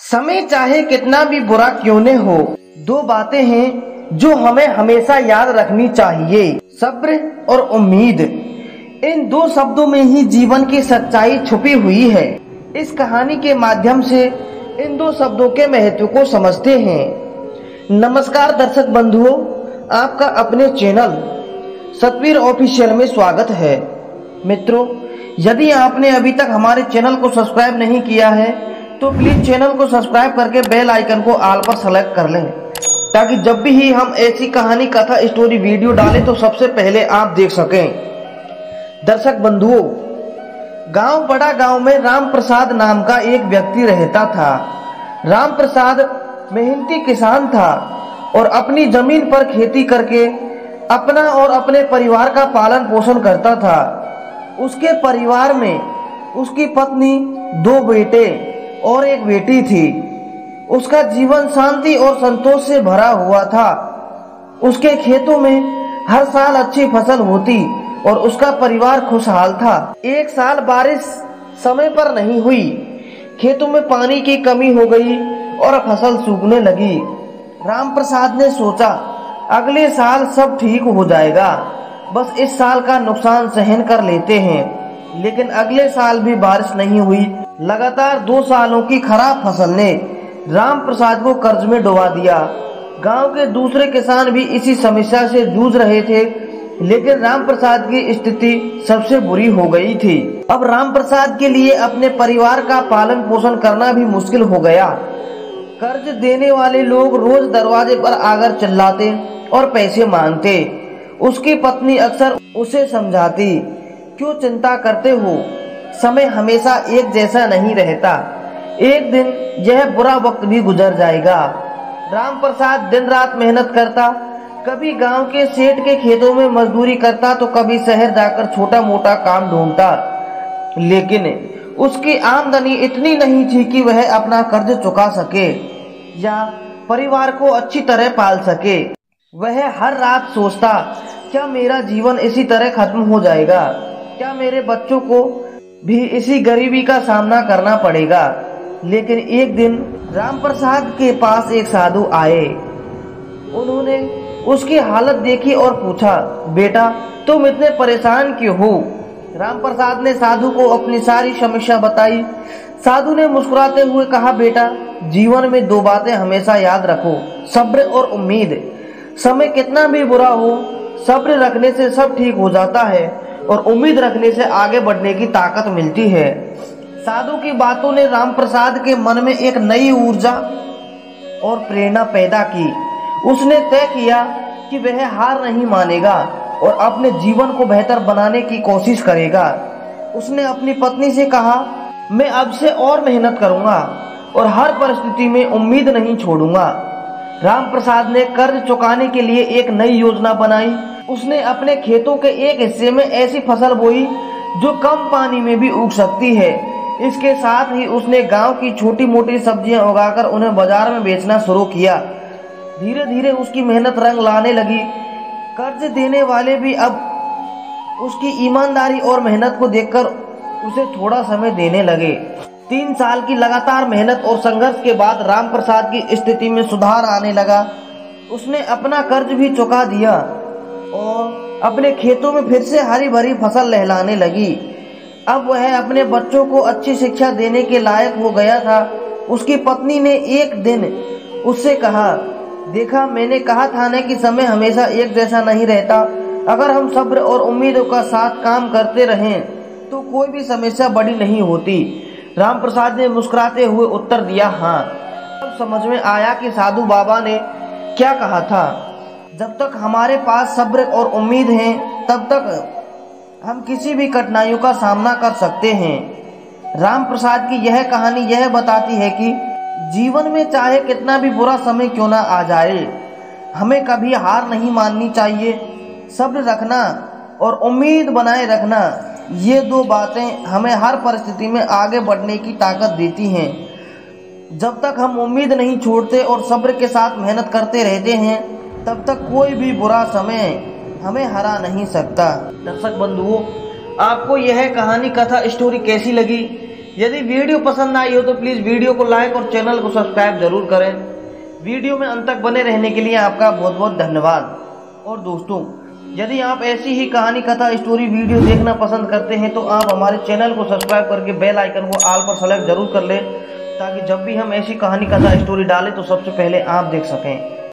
समय चाहे कितना भी बुरा क्यों न हो, दो बातें हैं जो हमें हमेशा याद रखनी चाहिए, सब्र और उम्मीद। इन दो शब्दों में ही जीवन की सच्चाई छुपी हुई है। इस कहानी के माध्यम से इन दो शब्दों के महत्व को समझते हैं। नमस्कार दर्शक बंधुओं, आपका अपने चैनल सतवीर ऑफिशियल में स्वागत है। मित्रों, यदि आपने अभी तक हमारे चैनल को सब्सक्राइब नहीं किया है तो प्लीज चैनल को सब्सक्राइब करके बेल आइकन को ऑल पर सेलेक्ट कर लें, ताकि जब भी हम ऐसी कहानी, कथा, स्टोरी वीडियो डालें तो सबसे पहले आप देख सकें। दर्शक बंधुओं, गांव बड़ा गांव में राम प्रसाद नाम का एक व्यक्ति रहता था। राम प्रसाद मेहनती किसान था और अपनी जमीन पर खेती करके अपना और अपने परिवार का पालन पोषण करता था। उसके परिवार में उसकी पत्नी, दो बेटे और एक बेटी थी। उसका जीवन शांति और संतोष से भरा हुआ था। उसके खेतों में हर साल अच्छी फसल होती और उसका परिवार खुशहाल था। एक साल बारिश समय पर नहीं हुई, खेतों में पानी की कमी हो गई और फसल सूखने लगी। राम प्रसाद ने सोचा, अगले साल सब ठीक हो जाएगा, बस इस साल का नुकसान सहन कर लेते हैं। लेकिन अगले साल भी बारिश नहीं हुई। लगातार 2 सालों की खराब फसल ने राम प्रसाद को कर्ज में डुबा दिया। गांव के दूसरे किसान भी इसी समस्या से जूझ रहे थे, लेकिन राम प्रसाद की स्थिति सबसे बुरी हो गई थी। अब राम प्रसाद के लिए अपने परिवार का पालन पोषण करना भी मुश्किल हो गया। कर्ज देने वाले लोग रोज दरवाजे पर आकर चिल्लाते और पैसे मांगते। उसकी पत्नी अक्सर उसे समझाती, क्यों चिंता करते हो, समय हमेशा एक जैसा नहीं रहता, एक दिन यह बुरा वक्त भी गुजर जाएगा। राम प्रसाद दिन रात मेहनत करता, कभी गांव के सेठ के खेतों में मजदूरी करता तो कभी शहर जाकर छोटा मोटा काम ढूंढता। लेकिन उसकी आमदनी इतनी नहीं थी कि वह अपना कर्ज चुका सके या परिवार को अच्छी तरह पाल सके। वह हर रात सोचता, क्या मेरा जीवन इसी तरह खत्म हो जाएगा, क्या मेरे बच्चों को भी इसी गरीबी का सामना करना पड़ेगा। लेकिन एक दिन राम प्रसाद के पास एक साधु आए। उन्होंने उसकी हालत देखी और पूछा, बेटा तुम इतने परेशान क्यों हो। राम प्रसाद ने साधु को अपनी सारी समस्या बताई। साधु ने मुस्कुराते हुए कहा, बेटा जीवन में 2 बातें हमेशा याद रखो, सब्र और उम्मीद। समय कितना भी बुरा हो, सब्र रखने से सब ठीक हो जाता है और उम्मीद रखने से आगे बढ़ने की ताकत मिलती है। साधु की बातों ने राम प्रसाद के मन में एक नई ऊर्जा और प्रेरणा पैदा की। उसने तय किया कि वह हार नहीं मानेगा और अपने जीवन को बेहतर बनाने की कोशिश करेगा। उसने अपनी पत्नी से कहा, मैं अब से और मेहनत करूंगा और हर परिस्थिति में उम्मीद नहीं छोड़ूंगा। राम प्रसाद ने कर्ज चुकाने के लिए एक नई योजना बनाई। उसने अपने खेतों के एक हिस्से में ऐसी फसल बोई जो कम पानी में भी उग सकती है। इसके साथ ही उसने गांव की छोटी मोटी सब्जियां उगाकर उन्हें बाजार में बेचना शुरू किया। धीरे धीरे उसकी मेहनत रंग लाने लगी। कर्ज देने वाले भी अब उसकी ईमानदारी और मेहनत को देखकर उसे थोड़ा समय देने लगे। 3 साल की लगातार मेहनत और संघर्ष के बाद राम प्रसाद की स्थिति में सुधार आने लगा। उसने अपना कर्ज भी चुका दिया और अपने खेतों में फिर से हरी भरी फसल लहलाने लगी। अब वह अपने बच्चों को अच्छी शिक्षा देने के लायक हो गया था। उसकी पत्नी ने एक दिन उससे कहा, देखा मैंने कहा था न कि समय हमेशा एक जैसा नहीं रहता। अगर हम सब्र और उम्मीदों का साथ काम करते रहें तो कोई भी समस्या बड़ी नहीं होती। राम प्रसाद ने मुस्कुराते हुए उत्तर दिया, हाँ। अब समझ में आया कि साधु बाबा ने क्या कहा था। जब तक हमारे पास सब्र और उम्मीद है तब तक हम किसी भी कठिनाइयों का सामना कर सकते हैं। राम प्रसाद की यह कहानी यह बताती है कि जीवन में चाहे कितना भी बुरा समय क्यों ना आ जाए, हमें कभी हार नहीं माननी चाहिए। सब्र रखना और उम्मीद बनाए रखना, ये 2 बातें हमें हर परिस्थिति में आगे बढ़ने की ताकत देती हैं। जब तक हम उम्मीद नहीं छोड़ते और सब्र के साथ मेहनत करते रहते हैं, तब तक कोई भी बुरा समय हमें हरा नहीं सकता। दर्शक बंधुओं, आपको यह कहानी, कथा, स्टोरी कैसी लगी यदि वीडियो पसंद आई हो तो प्लीज वीडियो को लाइक और चैनल को सब्सक्राइब जरूर करें। वीडियो में अंत तक बने रहने के लिए आपका बहुत बहुत धन्यवाद। और दोस्तों, यदि आप ऐसी ही कहानी कथा स्टोरी वीडियो देखना पसंद करते हैं तो आप हमारे चैनल को सब्सक्राइब करके बेल आइकन को ऑल पर सेलेक्ट जरूर कर लें, ताकि जब भी हम ऐसी कहानी कथा स्टोरी डालें तो सबसे पहले आप देख सकें।